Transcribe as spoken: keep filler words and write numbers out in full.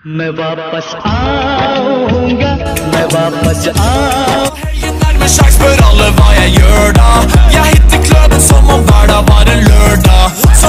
मैं वापस आऊंगा, मैं वापस आऊंगा. Nærmer seg, spør alle hva jeg gjør da. Jeg hitter kløden som om hverdag var en lørdag.